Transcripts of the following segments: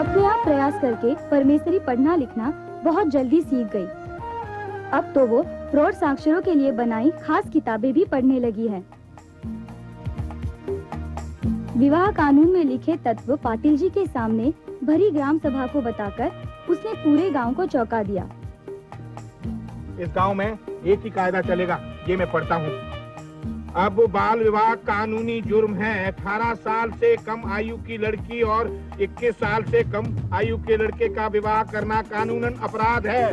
अपने आप प्रयास करके परमेश्वरी पढ़ना लिखना बहुत जल्दी सीख गई। अब तो वो प्रौढ़ साक्षरों के लिए बनाई खास किताबें भी पढ़ने लगी है। विवाह कानून में लिखे तत्व पाटिल जी के सामने भरी ग्राम सभा को बताकर उसने पूरे गांव को चौंका दिया। इस गांव में एक ही कायदा चलेगा, ये मैं पढ़ता हूँ। अब बाल विवाह कानूनी जुर्म है। 18 साल से कम आयु की लड़की और 21 साल से कम आयु के लड़के का विवाह करना कानूनन अपराध है।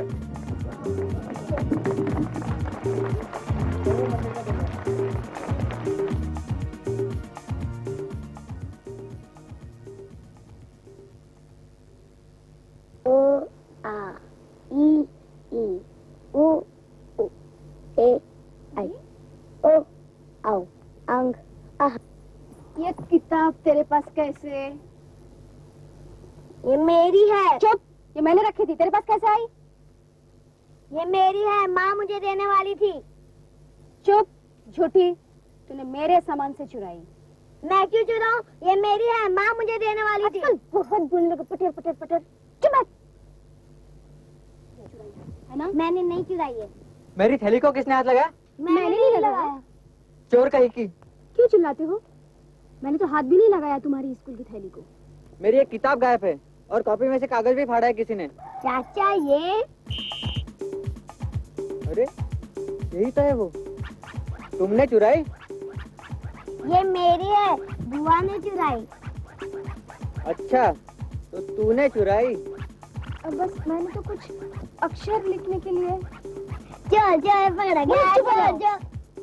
ओ आ ई ई ओ उ ए आई ओ आओ अंग आह। ये किताब तेरे पास कैसे? ये मेरी है। चुप, ये मैंने रखी थी, तेरे पास कैसे आई? ये मेरी है, माँ मुझे देने वाली थी। चुप, झूठी, तूने मेरे सामान से चुराई। मैं क्यों चुराऊं? ये मेरी है, माँ मुझे देने वाली थी। बहुत बोलने को पटर पटर पटर। चुप है ना? मैंने नहीं चुराई है। मेरी थैली को किसने हाथ लगाया? मैंने नहीं लगाया। चोर कहीं की। क्यों चिल्लाते हो? मैंने तो हाथ भी नहीं लगाया तुम्हारी स्कूल की थैली को। मेरी एक किताब गायब है और कॉपी में से कागज भी फाड़ा है किसी ने। चाचा ये? अरे यही तो है वो। तुमने चुराई? ये मेरी है, बुआ ने चुराई। अच्छा, तो तूने चुराई? बस मैंने तो कुछ अक्षर लिखने के लिए। चल चल पकड़ा गया। चल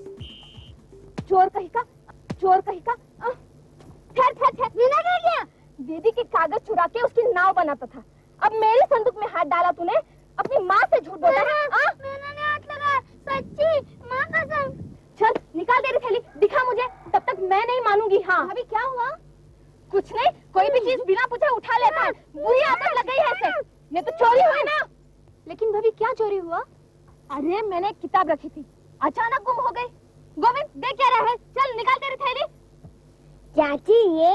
चोर कहीं का, चोर कहीं का। ठहर ठहर ठहर, बिना कर गया। दीदी के कागज चुरा के उसकी नाव बनाता था। अब मेरे संदूक में हाथ डाला तूने, अपनी माँ से झूठ बोला। मैंने नहीं हाथ लगाया, सच्ची माँ कसम। चल निकाल तेरी थैली, दिखा मुझे, तब तक मैं नहीं मानूंगी। हाँ अभी क्या हुआ? कुछ नहीं, कोई भी चीज बिना पूछे उठा लेता है। बुरी आदत लग गई है इसे। ये तो चोरी हुई ना। लेकिन भाभी क्या चोरी हुआ? अरे मैंने एक किताब रखी थी, अचानक गुम हो गई। गोविंद देख क्या रहा है? चल निकाल तेरी थैली। चाची ये?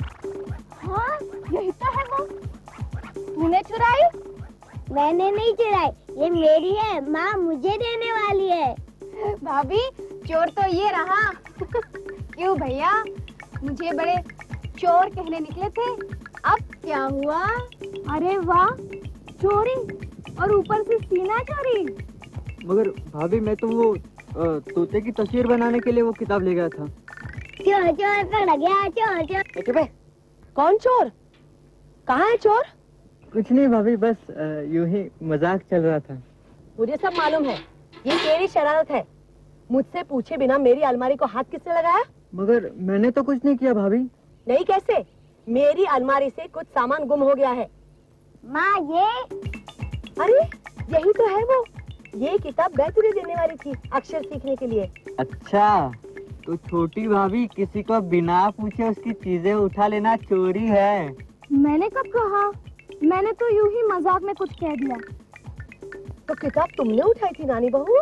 हाँ यही तो है वो। तूने चुराई? मैंने नहीं चुराई, ये मेरी है, माँ मुझे देने वाली है। भाभी चोर तो ये रहा। क्यों भैया, मुझे बड़े चोर कहने निकले थे, अब क्या हुआ? अरे वाह, चोरी और ऊपर से सीना चोरी। मगर भाभी मैं तो वो तोते की तस्वीर बनाने के लिए वो किताब ले गया था। चोर चोर पकड़ा गया, चोर चोर। चुप है। कौन चोर? कहाँ है चोर? कुछ नहीं भाभी, बस यूं ही मजाक चल रहा था। मुझे सब मालूम है, ये तेरी शरारत है। मुझसे पूछे बिना मेरी अलमारी को हाथ किसने लगाया? मगर मैंने तो कुछ नहीं किया भाभी। नहीं कैसे? मेरी अलमारी से कुछ सामान गुम हो गया है। माँ ये? अरे यही तो है वो। ये किताब मैं तुझे देने वाली थी अक्षर सीखने के लिए। अच्छा, तो छोटी भाभी किसी को बिना पूछे उसकी चीजें उठा लेना चोरी है। मैंने कब कहा? मैंने तो यूं ही मजाक में कुछ कह दिया। तो किताब तुमने उठाई थी नानी बहू?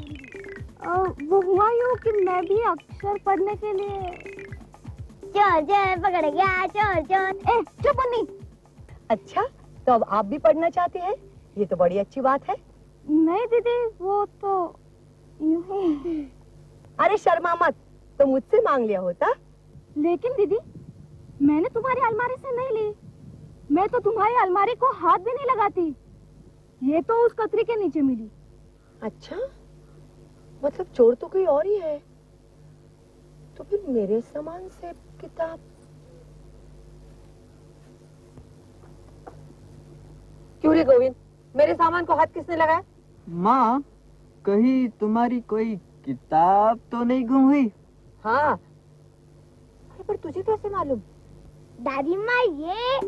वो हुआ यूं कि मैं भी अक्षर पढ़ने के लिए। चोर चोर पकड़ गया, चोर चोर। चुप बन्नी। अच्छा, तो अब आप भी पढ़ना चाहते हैं? ये तो बड़ी अच्छी बात है। नहीं दीदी, वो तो यूं ही। अरे शर्मा मत, तो मुझसे मांग लिया होता। लेकिन दीदी, मैंने तुम्हारी अलमारी से नहीं ली। मैं तो तुम्हारी अलमारी को हाथ भी नहीं लगाती। ये तो उस कतरी के नीचे मिली। अच्छा, मतलब चोर तो कोई और ही है। तो फिर मेरे सामान से किताब। क्यों रे गोविंद, मेरे सामान को हाथ किसने लगाया? माँ, कहीं तुम्हारी कोई किताब तो नहीं गुम हुई? हाँ। अरे पर तुझे कैसे मालूम? दादी माँ ये?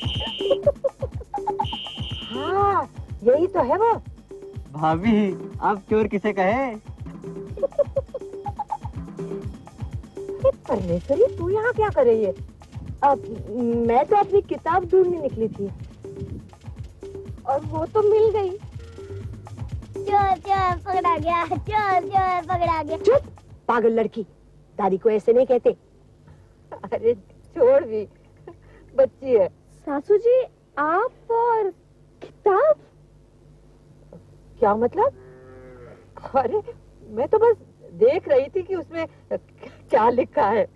हाँ यही तो है वो। भाभी, आप चोर किसे कहे? परमेश्वरी, तू यहाँ क्या कर रही है? अब मैं तो अपनी किताब ढूंढने निकली थी। और वो तो मिल गई। चोर चोर पकड़ा गया, चोर चोर पकड़ा गया। चुप पागल लड़की, दादी को ऐसे नहीं कहते। अरे छोड़ भी, बच्ची है। सासू जी, आप और किताब? क्या मतलब? अरे मैं तो बस देख रही थी कि उसमें क्या लिखा है।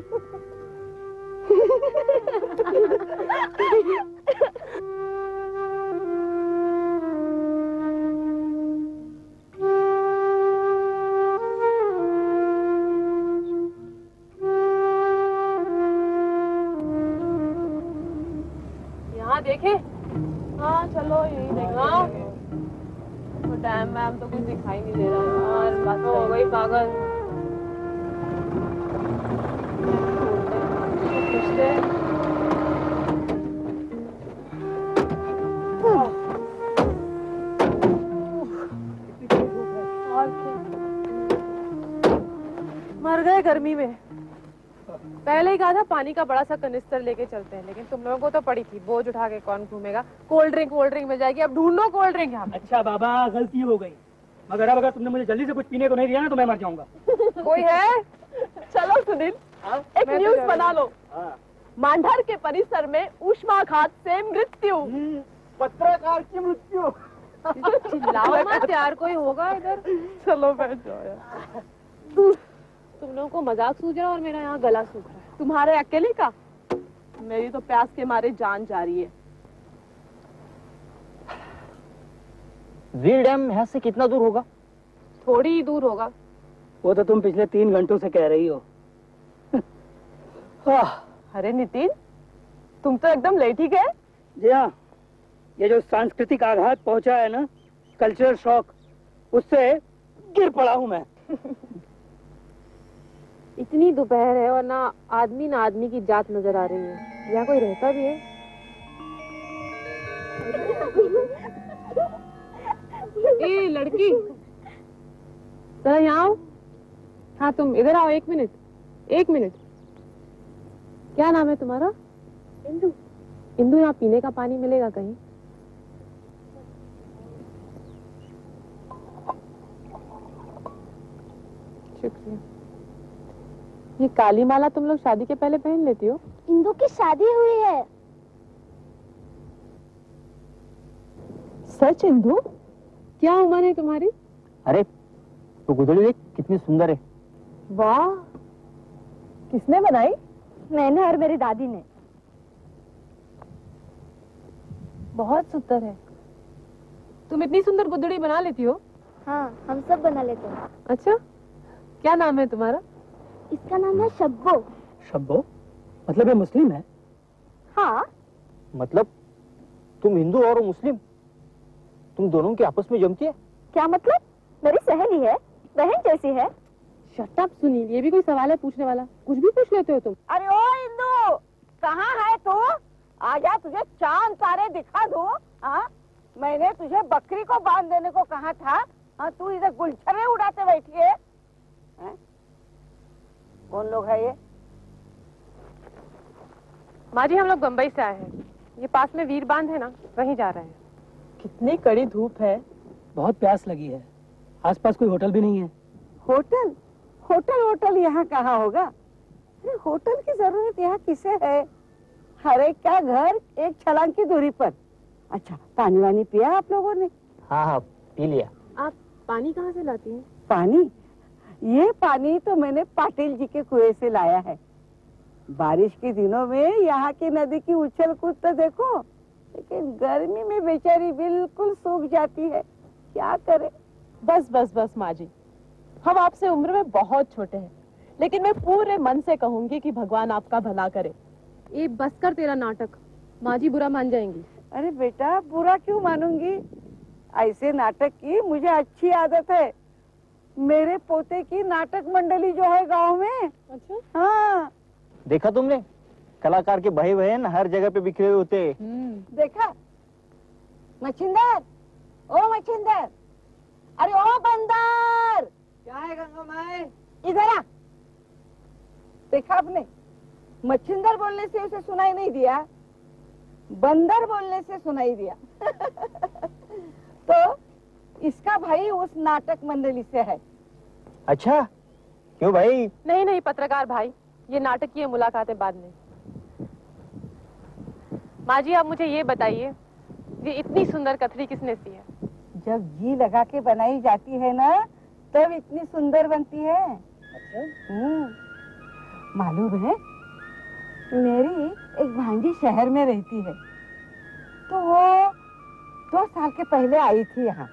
यहाँ देखे? हाँ चलो यही देखना। तो डैम मैम तो कुछ दिखाई नहीं दे रहा यार। बात तो हो गई पागल। और क्या? मर गए गर्मी में। पहले ही कहा था पानी का बड़ा सा कनिस्टर लेके चलते हैं, लेकिन तुम लोगों को तो पड़ी थी, बोझ उठा के कौन घूमेगा। कोल्ड ड्रिंक मिल जाएगी, अब ढूंढो कोल्ड ड्रिंक यहाँ। अच्छा बाबा, गलती हो गई, मगर अब अगर तुमने मुझे जल्दी से कुछ पीने को नहीं दिया ना तो मैं मर जाऊंगा। कोई है? चलो सुनील, एक न्यूज बना लो। मांडर के परिसर में ऊष्माघात से मृत्यु। पत्रकार की मृत्यु। चिल्लाओ मत यार, कोई होगा इधर। चलो बैठ जाओ यार। तुम लोगों को मजाक सूझ रहा है और मेरा यहाँ गला सूख रहा है। तुम्हारे अकेले का? मेरी तो प्यास के मारे जान जा रही है। वीर डैम यहाँ से कितना दूर होगा? थोड़ी ही दूर होगा। वो तो तुम पिछले 3 घंटों से कह रही हो। अरे नितिन, तुम तो एकदम लेट ही गए। जी हाँ, ये जो सांस्कृतिक आघात पहुंचा है ना, कल्चरल शॉक, उससे गिर पड़ा हूँ मैं। इतनी दोपहर है और ना आदमी की जात नजर आ रही है। यहाँ कोई रहता भी है? ए लड़की, जरा यहाँ आओ। हाँ तुम इधर आओ, 1 मिनट। क्या नाम है तुम्हारा? इंदु। इंदु, यहाँ पीने का पानी मिलेगा कहीं? शुक्रिया। ये काली माला तुम लोग शादी के पहले पहन लेती हो? इंदु की शादी हुई है। सच इंदु? क्या उम्र है तुम्हारी? अरे तो गुदड़ी देख कितनी सुंदर है। वाह, किसने बनाई? मैंने और मेरी दादी ने। बहुत सुंदर है। तुम इतनी सुंदर गुदड़ी बना लेती हो? हाँ, हम सब बना लेते हैं। अच्छा, क्या नाम है तुम्हारा? इसका नाम है शब्बो। शब्बो? मतलब ये मुस्लिम है? हाँ। मतलब तुम हिंदू और वो मुस्लिम, तुम दोनों की आपस में जमती है? क्या मतलब? मेरी सहेली है, बहन जैसी है। शट अप सुनील, ये भी कोई सवाल है पूछने वाला? कुछ भी पूछ लेते हो तुम। अरे ओ इंदु, कहाँ है तू? आजा, तुझे चांद तारे दिखा दूं। हाँ, मैंने तुझे बकरी को बांध देने को कहा था। हाँ, तू इधर गुलछर्रे उड़ाते बैठी है। कौन लोग है ये? माँ जी, हम लोग बम्बई से आए हैं। ये पास में वीर बांध है ना, वहीं जा रहे हैं। कितनी कड़ी धूप है। बहुत प्यास लगी है। आसपास कोई होटल भी नहीं है। होटल? होटल यहाँ कहाँ होगा? अरे होटल की जरूरत यहाँ किसे है? हर एक का घर एक छलांग की दूरी पर। अच्छा, पानी वानी पिया आप लोगों ने? हाँ, पी लिया। आप पानी कहाँ से लाती हैं? पानी? ये पानी तो मैंने पाटिल जी के कुएं से लाया है। बारिश के दिनों में यहाँ की नदी की उछल कूद तो देखो, लेकिन गर्मी में बेचारी बिल्कुल सूख जाती है। क्या करे? बस माँ जी, हम आपसे उम्र में बहुत छोटे हैं, लेकिन मैं पूरे मन से कहूंगी कि भगवान आपका भला करे। ये बस कर तेरा नाटक, माँ जी बुरा मान जाएंगी। अरे बेटा, बुरा क्यों मानूंगी? ऐसे नाटक की मुझे अच्छी आदत है। मेरे पोते की नाटक मंडली जो है गांव में। अच्छा? हाँ। देखा तुमने, कलाकार के भाई बहन हर जगह पे बिखरे हुए होते। देखा? मच्छिंदर, ओ मच्छिंदर, अरे ओ बंदर। क्या है गंगा माए? इधर आ। देखा आपने, मच्छिंदर बोलने से उसे सुनाई नहीं दिया, बंदर बोलने से सुनाई दिया। तो इसका भाई उस नाटक मंडली से है। अच्छा, क्यों भाई? नहीं पत्रकार भाई, ये नाटक की मुलाकातें बाद में। माँ जी आप मुझे ये बताइए, ये इतनी सुंदर कथरी किसने सी है? जब जी लगा के बनाई जाती है ना तब इतनी सुंदर बनती है। अच्छा? मालूम है, मेरी एक भांजी शहर में रहती है, तो वो 2 साल के पहले आई थी यहाँ।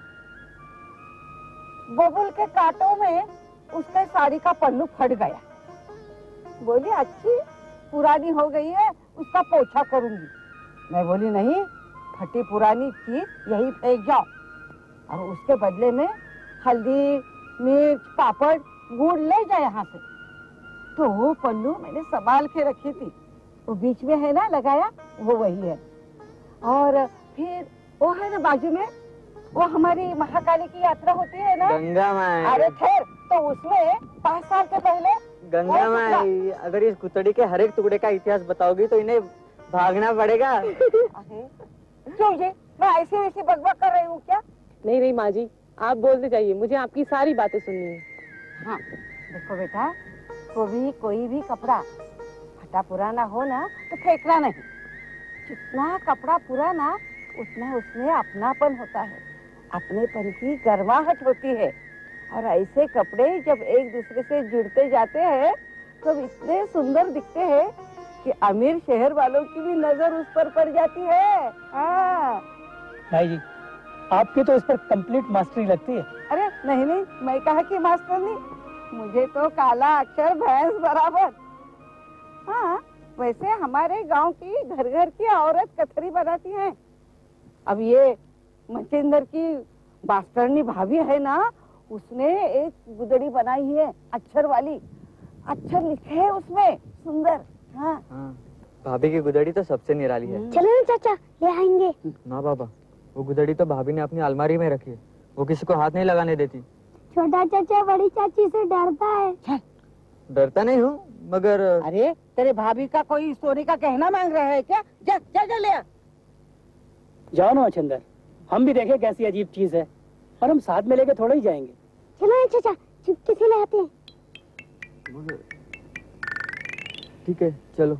बबुल के कांटों में उसके साड़ी का पल्लू फट गया। बोली अच्छी पुरानी हो गई है, उसका पोछा करूंगी। मैं बोली नहीं, फटी पुरानी चीज यही फेंक जाओ और उसके बदले में हल्दी, मिर्च, पापड़, गुड़ ले जाए यहाँ से। तो वो पल्लू मैंने संभाल के रखी थी, वो बीच में है ना लगाया, वो वही है। और फिर वो है ना बाजू में, वो हमारी महाकाली की यात्रा होती है ना, गंगा माई। अरे खैर, तो उसमें 5 साल के पहले गंगा माई, अगर इस गुतड़ी के हर एक टुकड़े का इतिहास बताओगी तो इन्हें भागना पड़ेगा। क्यों ये मैं ऐसे वैसे बकबक कर रही हूँ क्या? नहीं नहीं माँ जी, आप बोलते जाइए, मुझे आपकी सारी बातें सुननी है। हाँ देखो बेटा, कोई भी कपड़ा फटा पुराना हो ना तो फेंकना नहीं। जितना कपड़ा पुराना उतना उसमें अपनापन होता है, अपनेपन की गर्माहट होती है। और ऐसे कपड़े जब एक दूसरे से जुड़ते जाते हैं तो इतने सुंदर दिखते हैं कि अमीर शहर वालों की भी नजर उस पर पड़ जाती है। हाँ भाई जी, आपकी तो इस पर कंप्लीट मास्टरी लगती है। अरे नहीं नहीं, मैं कहा कि मास्टर नहीं, मुझे तो काला अक्षर भैंस बराबर। हाँ वैसे हमारे गांव की घर घर की औरत कथरी बनाती है। अब ये मचिंदर की मास्टरनी भाभी है ना, उसने एक गुदड़ी बनाई है अक्षर वाली, अक्षर लिखे है उसमें सुंदर। हाँ भाभी की गुदड़ी तो सबसे निराली है। चलो ना चाचा, ले आएंगे। ना बाबा, वो गुदड़ी तो भाभी ने अपनी अलमारी में रखी है, वो किसी को हाथ नहीं लगाने देती। छोटा चाचा बड़ी चाची से डरता है। डरता नहीं हूँ, मगर अरे तेरे भाभी का कोई सोने का गहना मांग रहा है क्या? जा जा जा ले आ। जाओ ना मच्छिंदर, हम भी देखें कैसी अजीब चीज है, और हम साथ में लेके थोड़ा ही जाएंगे। चलो ना चाचा, चुपके से ले आते हैं। ठीक है चलो।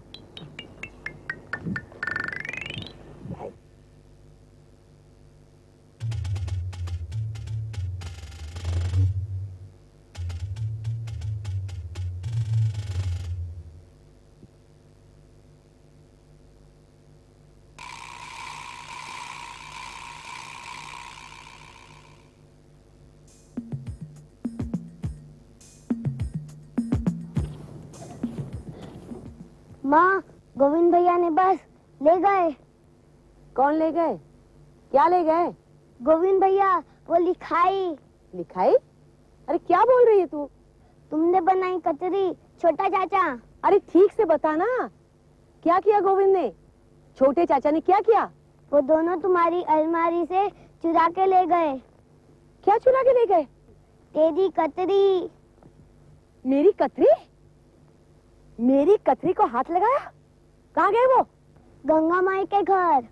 माँ, गोविंद भैया ने बस ले गए। कौन ले गए? क्या ले गए? गोविंद भैया वो लिखाई। लिखाई? अरे क्या बोल रही है तू? तुमने बनाई कचरी, छोटा चाचा। अरे ठीक से बता ना, क्या किया गोविंद ने? छोटे चाचा ने क्या किया? वो दोनों तुम्हारी अलमारी से चुरा के ले गए। क्या चुरा के ले गए? तेरी कतरी। मेरी कतरी? मेरी कतरी को हाथ लगाया? कहाँ गए वो? गंगा माई के घर।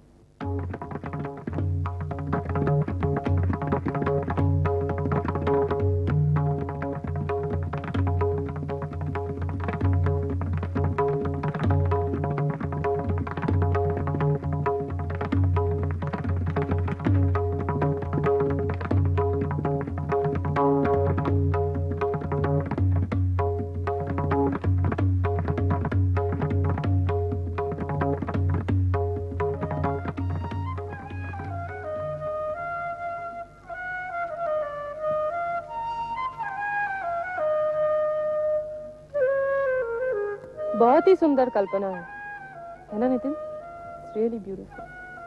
बहुत ही सुंदर कल्पना है ना नितिन? रियली ब्यूटीफुल,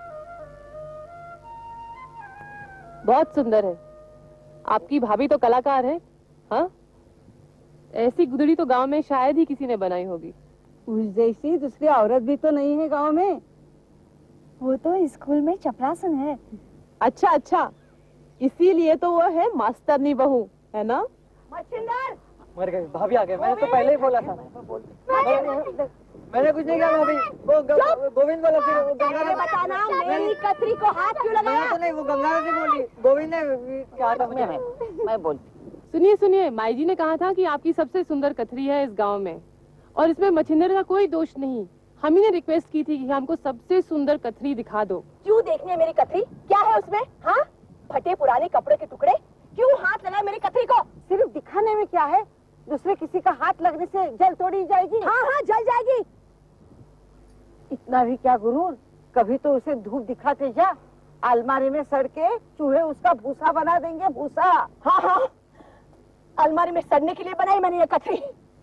बहुत सुंदर है। आपकी भाभी तो कलाकार है। हाँ, ऐसी गुदड़ी तो गांव में शायद ही किसी ने बनाई होगी। उस जैसी दूसरी औरत भी तो नहीं है गांव में। वो तो स्कूल में चपरासन है। अच्छा अच्छा, इसीलिए तो वो है मास्टरनी बहू, है ना? मच्छिंदर! मर गए, भाभी आ गए। मैंने तो पहले ही बोला था। मैंने कुछ नहीं कहा भाभी। वो गोविंद बोला, फिर वो गंगा ने बताना मेरी कतरी को हाथ क्यों लगाया? तो नहीं, वो गंगा ने बोली, गोविंद ने कहा था मुझे। मैं बोलती। सुनिए सुनिए, माई जी ने कहा था कि आपकी सबसे सुंदर कथरी है इस गांव में, और इसमें मच्छिंदर का कोई दोष नहीं। हम ही ने रिक्वेस्ट की थी कि हमको सबसे सुंदर कथरी दिखा दो। क्यों देखनी है मेरी कथरी? क्या है उसमें? हाँ, फटे पुराने कपड़े के टुकड़े। क्यों हाथ लगाए मेरी कथरी को? सिर्फ दिखाने में क्या है? दूसरे किसी का हाथ लगने से जल थोड़ी जाएगी। हाँ हाँ, जल जाएगी। इतना भी क्या गुरूर, कभी तो उसे धूप दिखाते जा। अलमारी में सड़ के चूहे उसका भूसा बना देंगे, भूसा। हाँ हाँ, अलमारी में सड़ने के लिए बनाई मैंने ये कथरी।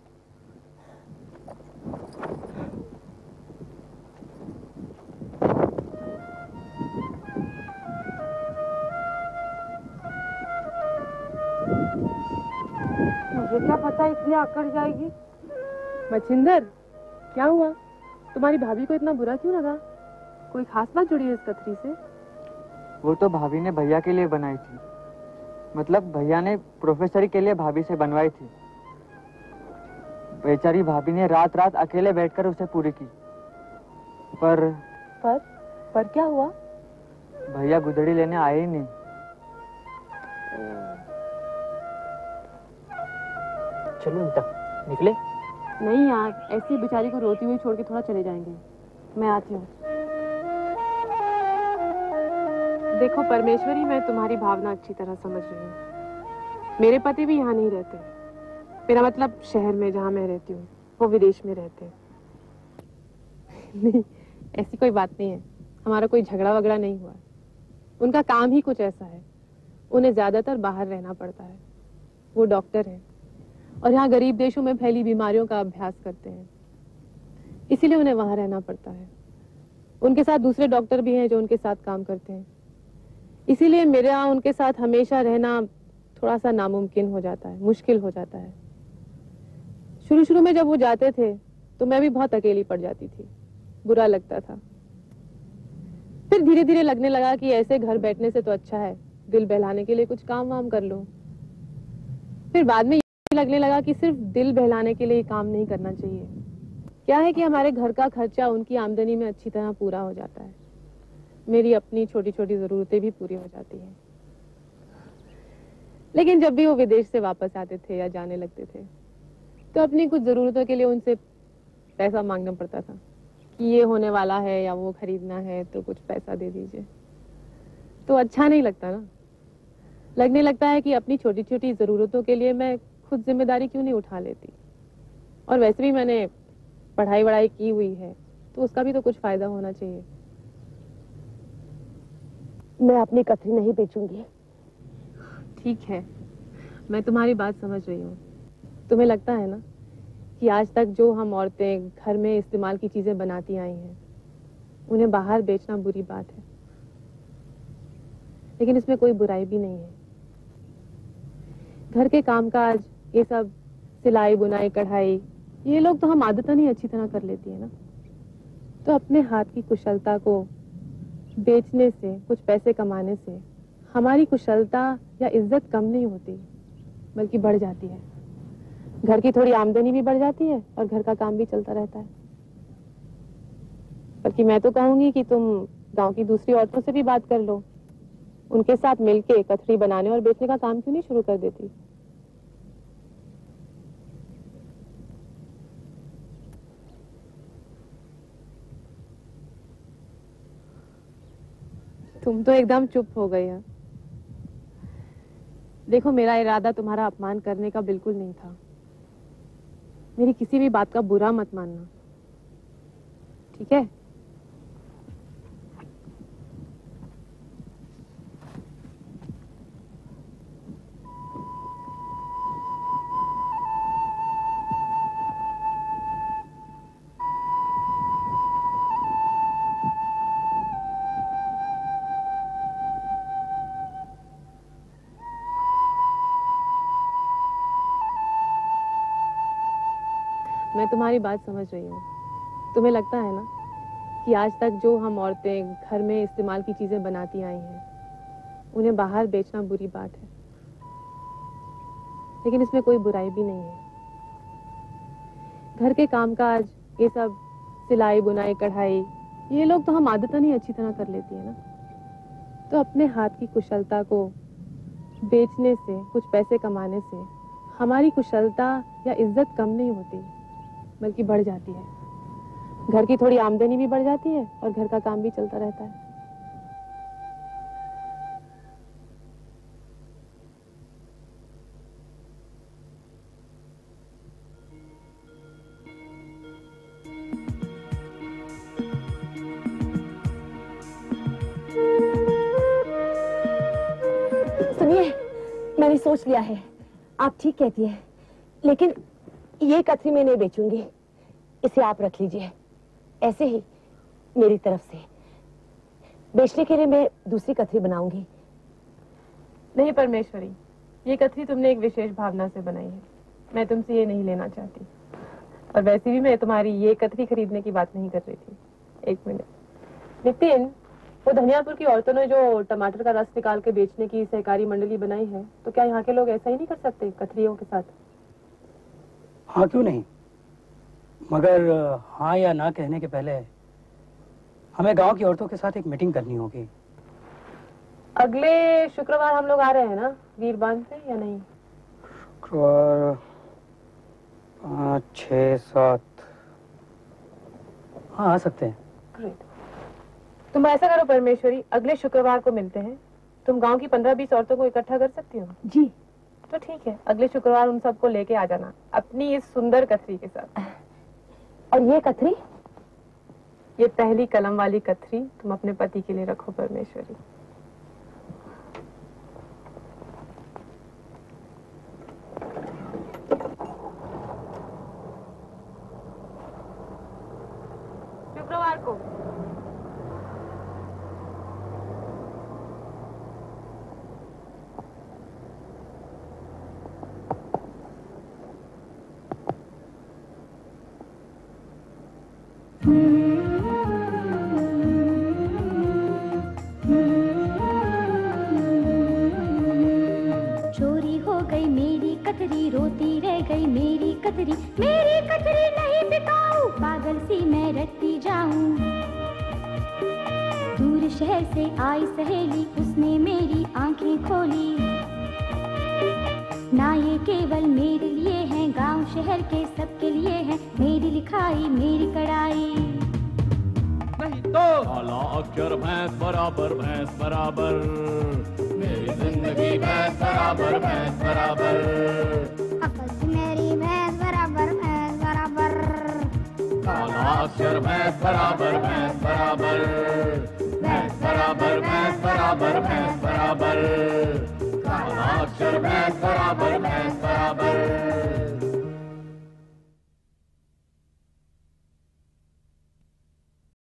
मुझे क्या पता इतनी आकड़ जाएगी। मच्छिंदर, क्या हुआ? तुम्हारी भाभी को इतना बुरा क्यों लगा? कोई खास बात जुड़ी है इस कथरी से? वो तो भाभी ने भैया के लिए बनाई थी। मतलब भैया ने प्रोफेसरी के लिए भाभी से बनवाई थी। बेचारी भाभी ने रात रात अकेले बैठकर उसे पूरी की। पर क्या हुआ? भैया गुदड़ी लेने आए ही नहीं। चलो अनिता, निकले? नहीं यार, ऐसी बेचारी को रोती हुई छोड़ के थोड़ा चले जाएंगे। मैं आती हूँ। देखो परमेश्वरी, मैं तुम्हारी भावना अच्छी तरह समझ रही हूँ। मेरे पति भी यहाँ नहीं रहते। मेरा मतलब शहर में जहाँ मैं रहती हूँ, वो विदेश में रहते हैं। नहीं, ऐसी कोई बात नहीं है। हमारा कोई झगड़ा वगड़ा नहीं हुआ। उनका काम ही कुछ ऐसा है। उन्हें ज्यादातर बाहर रहना पड़ता है। वो डॉक्टर है और यहाँ गरीब देशों में फैली बीमारियों का अभ्यास करते हैं, इसीलिए उन्हें वहां रहना पड़ता है। उनके साथ दूसरे डॉक्टर भी हैं जो उनके साथ काम करते हैं, इसीलिए मेरे यहाँ उनके साथ हमेशा रहना थोड़ा सा नामुमकिन हो जाता है, मुश्किल हो जाता है। शुरू शुरू में जब वो जाते थे तो मैं भी बहुत अकेली पड़ जाती थी, बुरा लगता था। फिर धीरे धीरे लगने लगा कि ऐसे घर बैठने से तो अच्छा है दिल बहलाने के लिए कुछ काम वाम कर लो। फिर बाद में लगने लगा कि सिर्फ दिल बहलाने के लिए काम नहीं करना चाहिए। क्या है कि हमारे घर का खर्चा उनकी आमदनी में अच्छी तरह पूरा हो जाता है, मेरी अपनी छोटी छोटी जरूरतें भी पूरी हो जाती हैं। लेकिन जब भी वो विदेश से वापस आते थे या जाने लगते थे तो अपनी कुछ जरूरतों के लिए उनसे पैसा मांगना पड़ता था कि ये होने वाला है या वो खरीदना है तो कुछ पैसा दे दीजिए। तो अच्छा नहीं लगता ना। लगने लगता है कि अपनी छोटी छोटी जरूरतों के लिए मैं खुद जिम्मेदारी क्यों नहीं उठा लेती। और वैसे भी मैंने पढ़ाई वढ़ाई की हुई है तो उसका भी तो कुछ फायदा होना चाहिए। मैं अपनी कथरी नहीं बेचूंगी। ठीक है, मैं तुम्हारी बात समझ रही हूँ। तुम्हें लगता है ना कि आज तक जो हम औरतें घर में इस्तेमाल की चीजें बनाती आई हैं उन्हें बाहर बेचना बुरी बात है, लेकिन इसमें कोई बुराई भी नहीं है। घर के कामकाज, ये सब सिलाई बुनाई कढ़ाई, ये लोग तो हम आदतन ही अच्छी तरह कर लेती है ना। तो अपने हाथ की कुशलता को बेचने से, कुछ पैसे कमाने से हमारी कुशलता या इज्जत कम नहीं होती बल्कि बढ़ जाती है। घर की थोड़ी आमदनी भी बढ़ जाती है और घर का काम भी चलता रहता है। बल्कि मैं तो कहूंगी कि तुम गांव की दूसरी औरतों से भी बात कर लो, उनके साथ मिलके कथरी बनाने और बेचने का काम क्यों नहीं शुरू कर देती। तुम तो एकदम चुप हो गई है। देखो, मेरा इरादा तुम्हारा अपमान करने का बिल्कुल नहीं था। मेरी किसी भी बात का बुरा मत मानना, ठीक है? मैं तुम्हारी बात समझ रही हूँ। तुम्हें लगता है ना कि आज तक जो हम औरतें घर में इस्तेमाल की चीजें बनाती आई हैं उन्हें बाहर बेचना बुरी बात है, लेकिन इसमें कोई बुराई भी नहीं है। घर के कामकाज, ये सब सिलाई बुनाई कढ़ाई, ये लोग तो हम आदतन ही अच्छी तरह कर लेती है ना। तो अपने हाथ की कुशलता को बेचने से, कुछ पैसे कमाने से हमारी कुशलता या इज्जत कम नहीं होती बल्कि बढ़ जाती है। घर की थोड़ी आमदनी भी बढ़ जाती है और घर का काम भी चलता रहता है। सुनिए, मैंने सोच लिया है। आप ठीक कहती हैं, लेकिन ये कथरी मैं नहीं बेचूंगी। इसे आप रख लीजिए, ऐसे ही मेरी तरफ से। बेचने के लिए मैं दूसरी कथरी बनाऊंगी। नहीं परमेश्वरी, ये कथरी तुमने एक विशेष भावना से बनाई है। मैं तुमसे ये नहीं लेना चाहती। और वैसे भी मैं तुम्हारी ये कथरी खरीदने की बात नहीं कर रही थी। एक मिनट नितिन, वो धनियापुर की औरतों ने जो टमाटर का रस निकाल के बेचने की सहकारी मंडली बनाई है, तो क्या यहाँ के लोग ऐसा ही नहीं कर सकते कथरियों के साथ? हाँ क्यों नहीं, मगर हाँ या ना कहने के पहले हमें गांव की औरतों के साथ एक मीटिंग करनी होगी। अगले शुक्रवार हम लोग आ रहे हैं ना वीर बांध पे, या नहीं? शुक्रवार 5, 6, 7, हाँ आ सकते हैं। ग्रेट। तुम ऐसा करो परमेश्वरी, अगले शुक्रवार को मिलते हैं। तुम गांव की 15-20 औरतों को इकट्ठा कर सकती हो? जी। तो ठीक है, अगले शुक्रवार उन सबको लेके आ जाना अपनी इस सुंदर कथरी के साथ। और ये कथरी? ये पहली कलम वाली कथरी तुम अपने पति के लिए रखो परमेश्वरी। शुक्रवार को। चोरी हो गई मेरी कतरी, रोती रह गई मेरी कतरी, मेरी कतरी नहीं बिकाऊं, पागल सी मैं रटती जाऊं। दूर शहर से आई सहेली, उसने मेरी आंखें खोली। ना ये केवल मेरे लिए है, गांव शहर के सबके लिए है, मेरी लिखाई मेरी कड़ाई। नहीं तो काला अक्षर भैंस बराबर, भैंस बराबर, मेरी जिंदगी भैंस बराबर, भैंस बराबर, आपस मेरी भैंस बराबर, भैंस बराबर। काला अक्षर भैंस बराबर, भैंस बराबर, भैंस बराबर, भैंस बराबर, भैंस बराबर, काला अक्षर भैंस बराबर, भैंस बराबर।